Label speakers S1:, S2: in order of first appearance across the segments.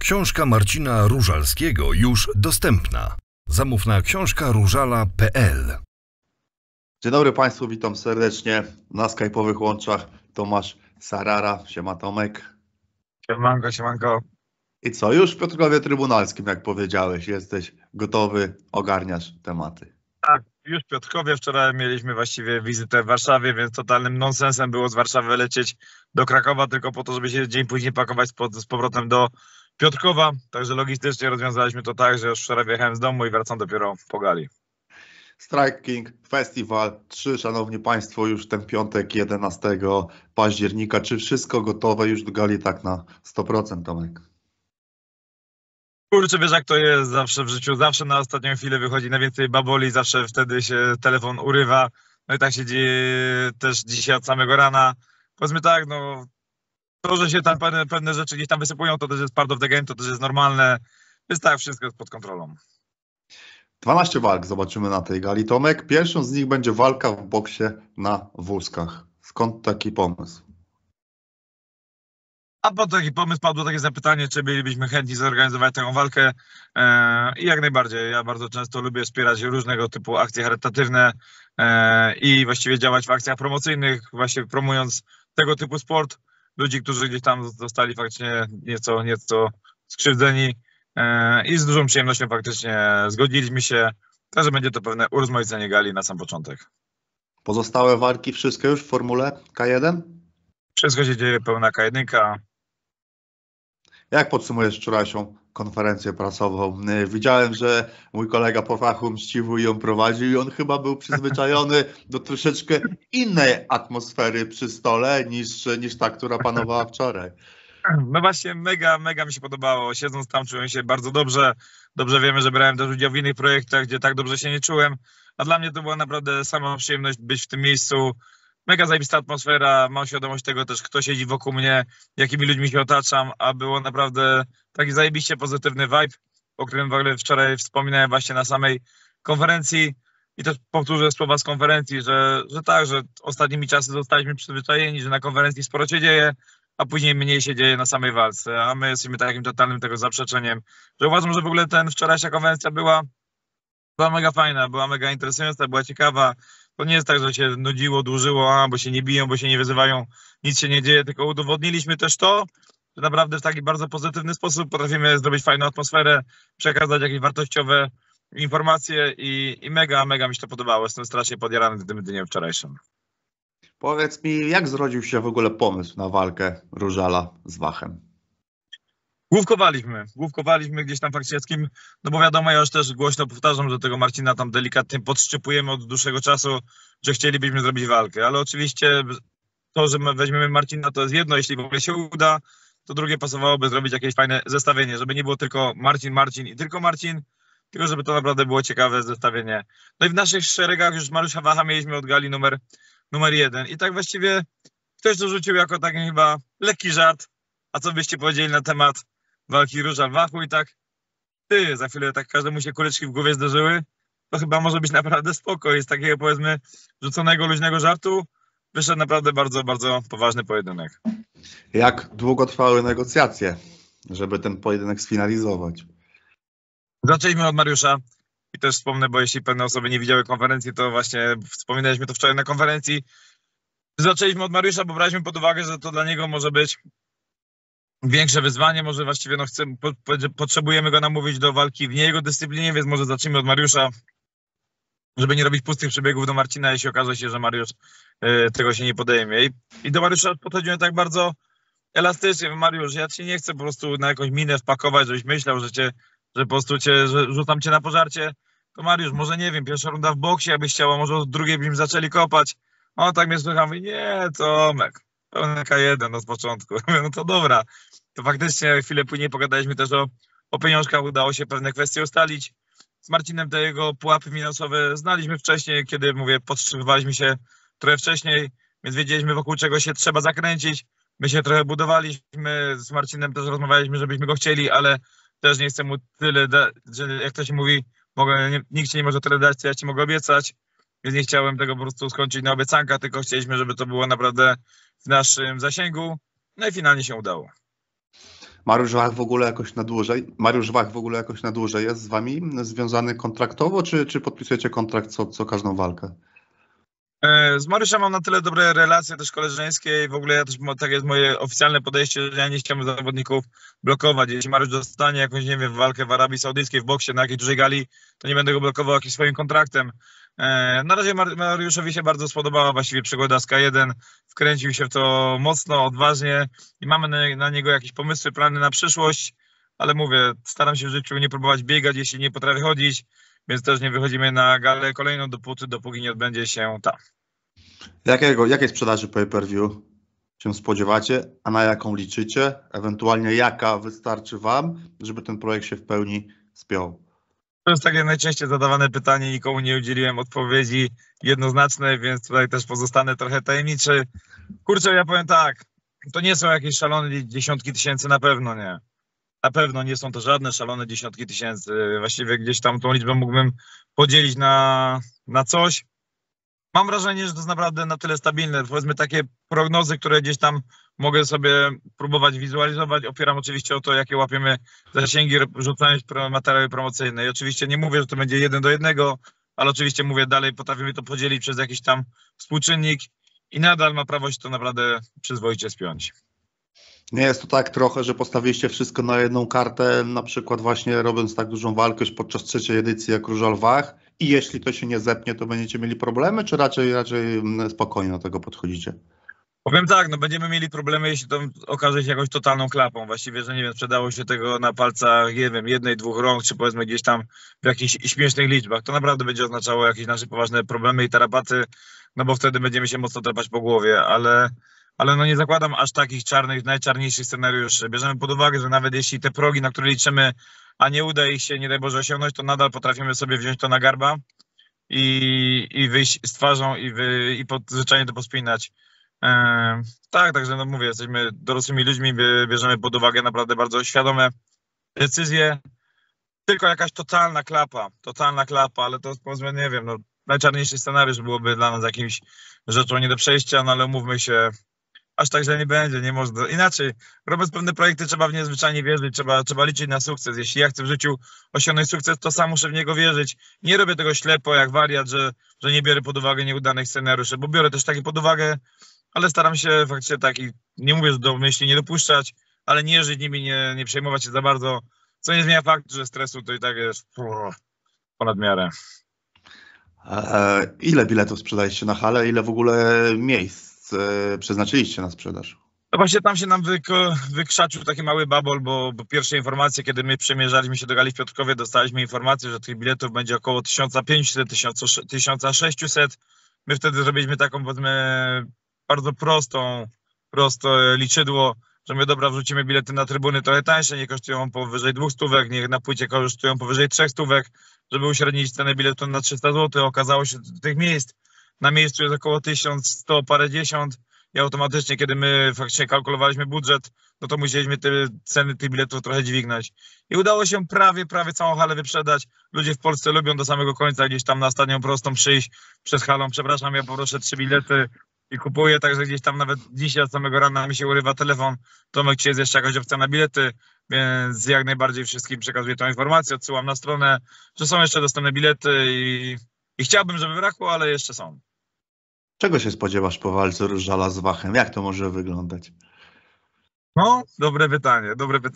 S1: Książka Marcina Różalskiego już dostępna. Zamów na książkaróżala.pl.
S2: Dzień dobry Państwu, witam serdecznie na skype'owych łączach. Tomasz Sarara, siema Tomek.
S3: Siemanko, siemanko.
S2: I co, już w Piotrkowie Trybunalskim, jak powiedziałeś, jesteś gotowy, ogarniasz tematy.
S3: Tak, już w Piotrkowie. Wczoraj mieliśmy właściwie wizytę w Warszawie, więc totalnym nonsensem było z Warszawy lecieć do Krakowa tylko po to, żeby się dzień później pakować z powrotem do Piotrkowa. Także logistycznie rozwiązaliśmy to tak, że już wczoraj wyjechałem z domu i wracam dopiero po gali.
S2: Strike King Festival 3, szanowni Państwo, już ten piątek 11 października. Czy wszystko gotowe już do gali tak na 100%, Tomek?
S3: Kurczę, wiesz jak to jest zawsze w życiu, zawsze na ostatnią chwilę wychodzi najwięcej baboli, zawsze wtedy się telefon urywa. No i tak się dzieje też dzisiaj od samego rana. Powiedzmy tak, no to, że się tam pewne rzeczy gdzieś tam wysypują, to też jest part of the game, to też jest normalne. Więc tak, wszystko jest pod kontrolą.
S2: 12 walk zobaczymy na tej gali, Tomek. Pierwszą z nich będzie walka w boksie na wózkach. Skąd taki pomysł?
S3: A po taki pomysł padło takie zapytanie, czy bylibyśmy chętni zorganizować taką walkę. I jak najbardziej. Ja bardzo często lubię wspierać różnego typu akcje charytatywne i właściwie działać w akcjach promocyjnych, właśnie promując tego typu sport. Ludzi, którzy gdzieś tam zostali faktycznie nieco skrzywdzeni i z dużą przyjemnością faktycznie zgodziliśmy się, że będzie to pewne urozmaicenie gali na sam początek.
S2: Pozostałe walki wszystkie już w formule K1?
S3: Wszystko się dzieje, pełna K1.
S2: Jak podsumujesz wczorajszą konferencję prasową? Widziałem, że mój kolega po fachu Mściwu ją prowadził i on chyba był przyzwyczajony do troszeczkę innej atmosfery przy stole niż ta, która panowała wczoraj.
S3: No właśnie, mega mi się podobało. Siedząc tam czułem się bardzo dobrze. Dobrze wiemy, że brałem też udział w innych projektach, gdzie tak dobrze się nie czułem. A dla mnie to była naprawdę sama przyjemność być w tym miejscu. Mega zajebista atmosfera, mam świadomość tego też, kto siedzi wokół mnie, jakimi ludźmi się otaczam, a było naprawdę taki zajebiście pozytywny vibe, o którym w ogóle wczoraj wspominałem właśnie na samej konferencji i też powtórzę słowa z konferencji, że tak, że ostatnimi czasy zostaliśmy przyzwyczajeni, że na konferencji sporo się dzieje, a później mniej się dzieje na samej walce, a my jesteśmy takim totalnym tego zaprzeczeniem, że uważam, że w ogóle wczorajsza konferencja była mega fajna, była mega interesująca, była ciekawa. To nie jest tak, że się nudziło, dłużyło, bo się nie biją, bo się nie wyzywają, nic się nie dzieje, tylko udowodniliśmy też to, że naprawdę w taki bardzo pozytywny sposób potrafimy zrobić fajną atmosferę, przekazać jakieś wartościowe informacje i mega mi się to podobało. Jestem strasznie podjarany tym dniem wczorajszym.
S2: Powiedz mi, jak zrodził się w ogóle pomysł na walkę Różala z Wachem?
S3: Główkowaliśmy gdzieś tam fakcieckim, no bo wiadomo, ja już też głośno powtarzam, że tego Marcina tam delikatnie podszczypujemy od dłuższego czasu, że chcielibyśmy zrobić walkę, ale oczywiście to, że my weźmiemy Marcina, to jest jedno, jeśli w ogóle się uda, to drugie pasowałoby zrobić jakieś fajne zestawienie, żeby nie było tylko Marcin i tylko Marcin, tylko żeby to naprawdę było ciekawe zestawienie. No i w naszych szeregach już Mariusza Wacha mieliśmy od gali numer 1 i tak właściwie ktoś to rzucił jako taki chyba lekki żart, a co byście powiedzieli na temat walki Różal-Wachu i tak za chwilę tak każdemu się kuleczki w głowie zdarzyły, to chyba może być naprawdę spoko. I z takiego powiedzmy rzuconego luźnego żartu wyszedł naprawdę bardzo poważny pojedynek.
S2: Jak długo trwały negocjacje, żeby ten pojedynek sfinalizować?
S3: Zaczęliśmy od Mariusza i też wspomnę, bo jeśli pewne osoby nie widziały konferencji, to właśnie wspominaliśmy to wczoraj na konferencji. Zaczęliśmy od Mariusza, bo braliśmy pod uwagę, że to dla niego może być większe wyzwanie, może właściwie potrzebujemy go namówić do walki w nie jego dyscyplinie, więc może zacznijmy od Mariusza, żeby nie robić pustych przebiegów do Marcina, jeśli okaże się, że Mariusz tego się nie podejmie. I do Mariusza podchodziłem tak bardzo elastycznie. Mariusz, ja cię nie chcę po prostu na jakąś minę wpakować, żebyś myślał, że po prostu że rzucam cię na pożarcie. To Mariusz, może nie wiem, pierwsza runda w boksie, jakbyś chciał, a może od drugiej byśmy zaczęli kopać. On tak mnie słucha, mówi, nie, Tomek, pełna K1 no z początku. No to dobra. To faktycznie chwilę później pogadaliśmy też o pieniążkach, udało się pewne kwestie ustalić. Z Marcinem te jego pułapy finansowe znaliśmy wcześniej, kiedy, mówię, podtrzymywaliśmy się trochę wcześniej, więc wiedzieliśmy, wokół czego się trzeba zakręcić. My się trochę budowaliśmy, z Marcinem też rozmawialiśmy, żebyśmy go chcieli, ale też nie chcę mu tyle, że jak to się mówi, nikt ci nie może tyle dać, co ja ci mogę obiecać, więc nie chciałem tego po prostu skończyć na obiecanka, tylko chcieliśmy, żeby to było naprawdę w naszym zasięgu. No i finalnie się udało.
S2: Mariusz Wach w ogóle jakoś na dłużej jest z wami związany kontraktowo, czy podpisujecie kontrakt co każdą walkę?
S3: Z Mariuszem mam na tyle dobre relacje też koleżeńskie i w ogóle ja też, tak jest moje oficjalne podejście, że ja nie chciałbym zawodników blokować. Jeśli Mariusz dostanie jakąś, nie wiem, walkę w Arabii Saudyjskiej, w boksie, na jakiejś dużej gali, to nie będę go blokował jakimś swoim kontraktem. Na razie Mariuszowi się bardzo spodobała właściwie przygoda z K1, wkręcił się w to mocno, odważnie i mamy na niego jakieś pomysły, plany na przyszłość, ale mówię, staram się w życiu nie próbować biegać, jeśli nie potrafię chodzić, więc też nie wychodzimy na galę kolejną dopóki nie odbędzie się ta.
S2: Jakiej sprzedaży pay-per-view się spodziewacie, a na jaką liczycie? Ewentualnie jaka wystarczy wam, żeby ten projekt się w pełni spiął?
S3: To jest takie najczęściej zadawane pytanie, nikomu nie udzieliłem odpowiedzi jednoznacznej, więc tutaj też pozostanę trochę tajemniczy. Kurczę, ja powiem tak, to nie są jakieś szalone dziesiątki tysięcy, na pewno nie. Na pewno nie są to żadne szalone dziesiątki tysięcy. Właściwie gdzieś tam tą liczbę mógłbym podzielić na coś. Mam wrażenie, że to jest naprawdę na tyle stabilne. Powiedzmy takie prognozy, które gdzieś tam mogę sobie próbować wizualizować. Opieram oczywiście o to, jakie łapiemy zasięgi, rzucając materiały promocyjne. I oczywiście nie mówię, że to będzie 1:1, ale oczywiście mówię dalej, potrafimy to podzielić przez jakiś tam współczynnik i nadal ma prawo się to naprawdę przyzwoicie spiąć.
S2: Nie jest to tak trochę, że postawiliście wszystko na jedną kartę, na przykład właśnie robiąc tak dużą walkę już podczas trzeciej edycji jak Różal Wach i jeśli to się nie zepnie, to będziecie mieli problemy, czy raczej spokojnie do tego podchodzicie?
S3: Powiem tak, no będziemy mieli problemy, jeśli to okaże się jakąś totalną klapą. Właściwie, że nie wiem, sprzedało się tego na palcach, nie wiem, 1-2 rąk, czy powiedzmy gdzieś tam w jakichś śmiesznych liczbach. To naprawdę będzie oznaczało jakieś nasze poważne problemy i tarapaty, no bo wtedy będziemy się mocno drapać po głowie, ale no nie zakładam aż takich czarnych, najczarniejszych scenariuszy. Bierzemy pod uwagę, że nawet jeśli te progi, na które liczymy, a nie uda ich się, nie daj Boże, osiągnąć, to nadal potrafimy sobie wziąć to na garba i wyjść z twarzą i zwyczajnie to pospinać. Tak, także no mówię, jesteśmy dorosłymi ludźmi, bierzemy pod uwagę naprawdę bardzo świadome decyzje. Tylko jakaś totalna klapa, ale to powiedzmy, nie wiem, no, najczarniejszy scenariusz byłoby dla nas jakimś rzeczą nie do przejścia, no ale umówmy się, aż tak źle nie będzie, nie można. Inaczej, robiąc pewne projekty, trzeba w nie zwyczajnie wierzyć, trzeba liczyć na sukces. Jeśli ja chcę w życiu osiągnąć sukces, to sam muszę w niego wierzyć. Nie robię tego ślepo jak wariat, że nie biorę pod uwagę nieudanych scenariuszy, bo biorę też takie pod uwagę, ale staram się faktycznie takich, nie mówię, że do myśli nie dopuszczać, ale nie żyć nimi, nie przejmować się za bardzo, co nie zmienia faktu, że stresu to i tak jest ponad miarę.
S2: Ile biletów sprzedaliście na halę? Ile w ogóle miejsc przeznaczyliście na sprzedaż?
S3: No właśnie tam się nam wykrzaczył taki mały babol, bo pierwsze informacje, kiedy my przemierzaliśmy się do gali w Piotrkowie, dostaliśmy informację, że tych biletów będzie około 1500-1600. My wtedy zrobiliśmy taką, powiedzmy, bardzo proste liczydło, że my dobra, wrzucimy bilety na trybuny trochę tańsze, nie kosztują powyżej 200, niech na płycie kosztują powyżej 300, żeby uśrednić cenę biletu na 300 zł. Okazało się, że tych miejsc na miejscu jest około 1100 parędziesiąt i automatycznie, kiedy my faktycznie kalkulowaliśmy budżet, no to musieliśmy te ceny tych biletów trochę dźwignąć. I udało się prawie całą halę wyprzedać. Ludzie w Polsce lubią do samego końca gdzieś tam na Stadion Prostą przyjść przed halą. Przepraszam, ja poproszę 3 bilety i kupuję, także gdzieś tam nawet dzisiaj od samego rana mi się urywa telefon. Tomek, czy jest jeszcze jakaś opcja na bilety? Więc jak najbardziej wszystkim przekazuję tę informację, odsyłam na stronę, że są jeszcze dostępne bilety i chciałbym, żeby brakło, ale jeszcze są.
S2: Czego się spodziewasz po walce Różala z Wachem? Jak to może wyglądać?
S3: No, dobre pytanie.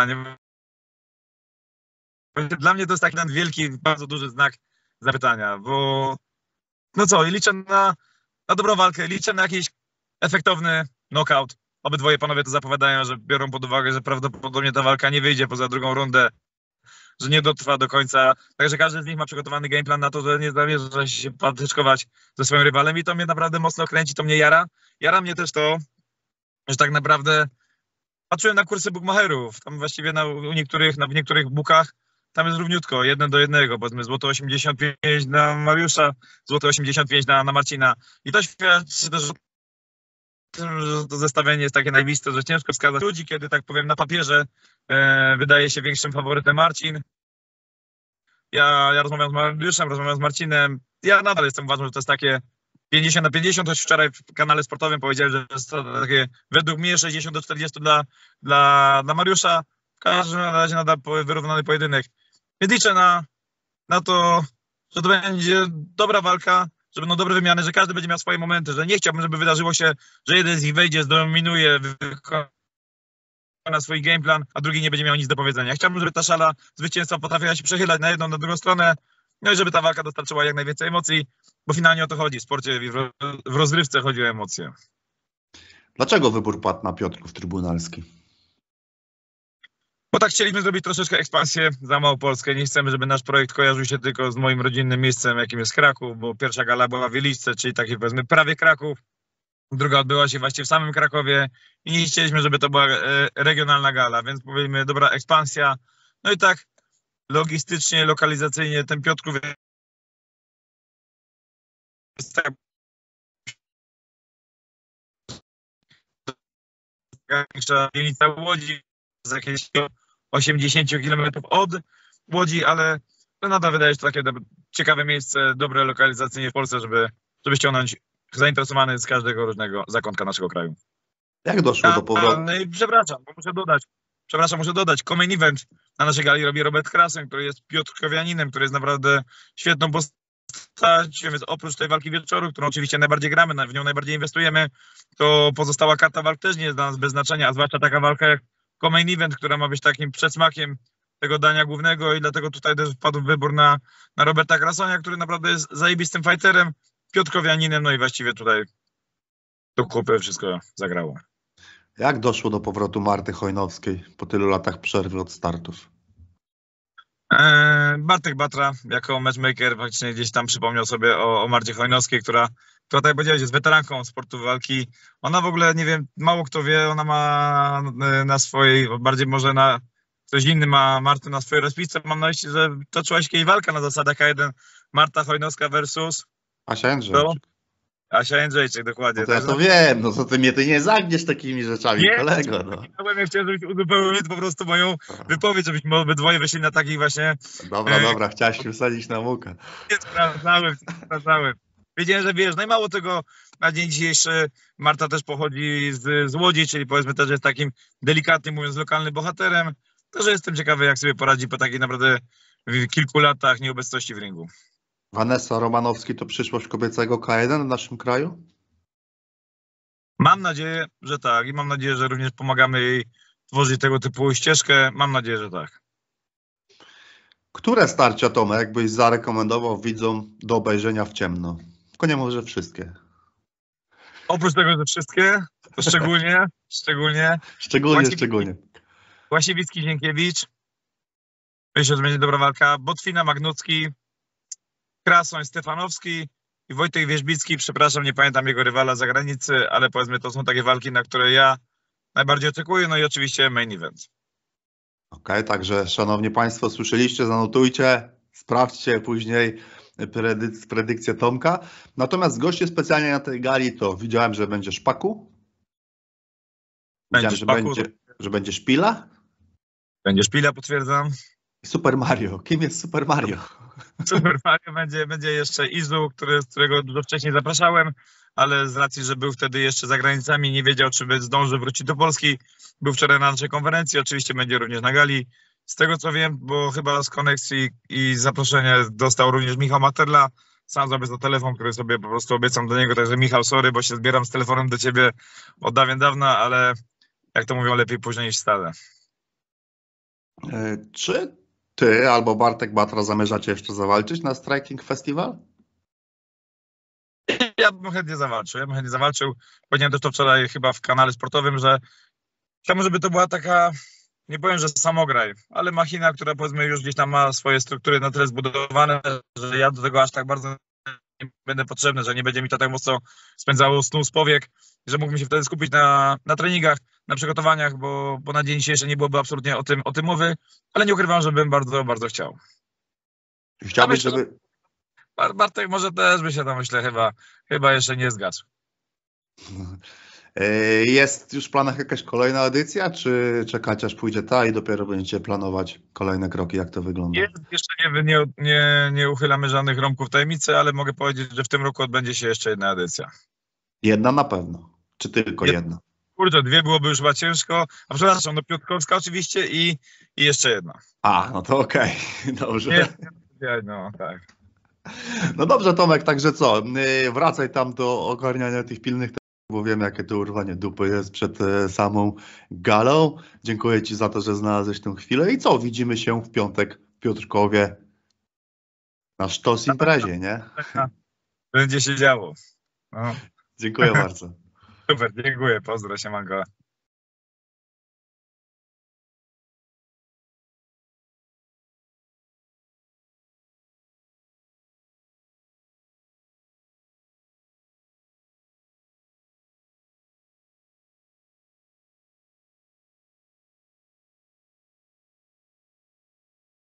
S3: Dla mnie to jest taki ten wielki, bardzo duży znak zapytania, bo no co, liczę na dobrą walkę, liczę na jakiś efektowny knockout. Obydwoje panowie to zapowiadają, że biorą pod uwagę, że prawdopodobnie ta walka nie wyjdzie poza drugą rundę, że nie dotrwa do końca. Także każdy z nich ma przygotowany gameplan na to, że nie zamierza się patyczkować ze swoim rywalem i to mnie naprawdę mocno kręci, to mnie jara. Jara mnie też to, że tak naprawdę patrzyłem na kursy bookmacherów. Tam właściwie w niektórych bookach tam jest równiutko, 1:1, powiedzmy złoto 85 na Mariusza, złoto 85 na Marcina. I to świadczy też, że to zestawienie jest takie najbliższe, że ciężko wskazać ludzi, kiedy tak powiem na papierze wydaje się większym faworytem Marcin. Ja rozmawiam z Mariuszem, rozmawiam z Marcinem. Ja nadal uważam, że to jest takie 50/50, choć wczoraj w kanale sportowym powiedziałem, że jest to takie według mnie 60/40 dla Mariusza. w każdym razie nada wyrównany pojedynek. Więc liczę na to, że to będzie dobra walka, że będą dobre wymiany, że każdy będzie miał swoje momenty, że nie chciałbym, żeby wydarzyło się, że jeden z nich wejdzie, zdominuje, na swój game plan, a drugi nie będzie miał nic do powiedzenia. Chciałbym, żeby ta szala zwycięstwa potrafiła się przechylać na jedną, na drugą stronę, no i żeby ta walka dostarczyła jak najwięcej emocji, bo finalnie o to chodzi. W sporcie i w rozrywce chodzi o emocje.
S2: Dlaczego wybór padł na Piotrków Trybunalski?
S3: Bo tak chcieliśmy zrobić troszeczkę ekspansję za Małopolskę. Nie chcemy, żeby nasz projekt kojarzył się tylko z moim rodzinnym miejscem, jakim jest Kraków, bo pierwsza gala była w Wieliczce, czyli taki powiedzmy prawie Kraków. Druga odbyła się właśnie w samym Krakowie i nie chcieliśmy, żeby to była regionalna gala, więc powiedzmy dobra ekspansja. No i tak logistycznie, lokalizacyjnie ten Piotrków jest tak dzielnica Łodzi, z jakieś 80 km od Łodzi, ale nadal wydaje się to takie ciekawe miejsce, dobre lokalizacyjnie w Polsce, żeby ściągnąć zainteresowany z każdego różnego zakątka naszego kraju.
S2: Jak doszło do powrotu?
S3: No i muszę dodać, co-main event na naszej gali robi Robert Krasoń, który jest piotrkowianinem, który jest naprawdę świetną postacią, więc oprócz tej walki wieczoru, którą oczywiście najbardziej gramy, w nią najbardziej inwestujemy, to pozostała karta walk też nie jest dla nas bez znaczenia, a zwłaszcza taka walka jak co-main event, która ma być takim przedsmakiem tego dania głównego i dlatego tutaj też padł wybór na Roberta Krasonia, który naprawdę jest zajebistym fighterem, piotrkowianinem, no i właściwie tutaj do kupy wszystko zagrało.
S2: Jak doszło do powrotu Marty Chojnowskiej po tylu latach przerwy od startów?
S3: Bartek Batra jako matchmaker faktycznie gdzieś tam przypomniał sobie o Marcie Chojnowskiej, która tak jak powiedziałeś, jest weteranką sportu walki. Ona w ogóle, nie wiem, mało kto wie, ona ma na swojej, bardziej może na ktoś inny ma Martę na swojej rozpisce. Mam na myśli, że toczyła się kiedyś walka na zasadach K1 Marta Chojnowska versus
S2: Asia Jędrzejczyk.
S3: Asia Jędrzejczyk, dokładnie.
S2: No to ja to wiem, no to ty mnie nie zagniesz takimi rzeczami,
S3: nie,
S2: kolego. No.
S3: Ja chciałem, żebyś uzupełnić po prostu moją wypowiedź, żebyśmy obydwoje wyszli na takich właśnie...
S2: Dobra, chciałeś się wsadzić na mukę.
S3: Sprawdzałem. Wiedziałem, że wiesz, no i mało tego, na dzień dzisiejszy Marta też pochodzi z Łodzi, czyli powiedzmy też jest takim delikatnym, mówiąc, lokalnym bohaterem. Także jestem ciekawy, jak sobie poradzi po takich naprawdę kilku latach nieobecności w ringu.
S2: Vanessa Romanowski to przyszłość kobiecego K1 w naszym kraju?
S3: Mam nadzieję, że tak i mam nadzieję, że również pomagamy jej tworzyć tego typu ścieżkę. Mam nadzieję, że tak.
S2: Które starcia, Tomek, byś zarekomendował widzom do obejrzenia w ciemno? Tylko nie może wszystkie.
S3: Oprócz tego, że wszystkie, to szczególnie. Łasiewicki, Zienkiewicz. Myślę, że będzie dobra walka. Botwina, Magnucki, Krasoń, Stefanowski i Wojtek Wierzbicki. Przepraszam, nie pamiętam jego rywala z zagranicy, ale powiedzmy, to są takie walki, na które ja najbardziej oczekuję. No i oczywiście main event.
S2: Okej, także szanowni państwo, słyszeliście, zanotujcie, sprawdźcie później predykcję Tomka. Natomiast goście specjalnie na tej gali to widziałem, że będzie Szpaku. Że będzie Szpila.
S3: Będzie Szpila, potwierdzam.
S2: Super Mario. Kim jest Super Mario?
S3: Super Mario będzie jeszcze Izu, którego dużo wcześniej zapraszałem, ale z racji, że był wtedy jeszcze za granicami, nie wiedział, czy zdąży wrócić do Polski. Był wczoraj na naszej konferencji, oczywiście będzie również na gali. Z tego co wiem, bo chyba z koneksji i zaproszenie dostał również Michał Materla. Sam zrobię za telefon, który sobie po prostu obiecam do niego, także Michał, sorry, bo się zbieram z telefonem do ciebie od dawna, ale jak to mówią, lepiej późno niż wcale.
S2: Czy ty albo Bartek Batra zamierzacie jeszcze zawalczyć na Striking Festival?
S3: Ja bym chętnie zawalczył. Powiedziałem też to wczoraj chyba w kanale sportowym, że chciałbym, żeby to była taka, nie powiem, że samograj, ale machina, która powiedzmy już gdzieś tam ma swoje struktury na tyle zbudowane, że ja do tego aż tak bardzo nie będę potrzebny, że nie będzie mi to tak mocno spędzało snu z powiek, że mógłbym się wtedy skupić na treningach, na przygotowaniach, bo na dzień dzisiejszy nie byłoby absolutnie o tym mowy, ale nie ukrywam, że bym bardzo, bardzo chciał.
S2: Chciałbyś, żeby...
S3: Bartek może też by się tam, myślę, chyba jeszcze nie zgadł.
S2: Jest już w planach jakaś kolejna edycja, czy czekacie aż pójdzie ta i dopiero będziecie planować kolejne kroki, jak to wygląda?
S3: Jeszcze nie uchylamy żadnych rąbków tajemnicy, ale mogę powiedzieć, że w tym roku odbędzie się jeszcze jedna edycja.
S2: Jedna na pewno, czy tylko jedna?
S3: Kurczę, 2 byłoby już chyba ciężko. A przepraszam, no Piotrkowska oczywiście i jeszcze jedna.
S2: A, no to okej. Dobrze.
S3: Nie, no tak.
S2: No dobrze, Tomek, także co? Wracaj tam do ogarniania tych pilnych tematów, bo wiem, jakie to urwanie dupy jest przed samą galą. Dziękuję Ci za to, że znalazłeś tę chwilę. I co? Widzimy się w piątek w Piotrkowie na sztos imprezie, nie?
S3: Będzie się działo. No.
S2: Dziękuję bardzo.
S3: Super, dziękuję. Pozdro, siemanko.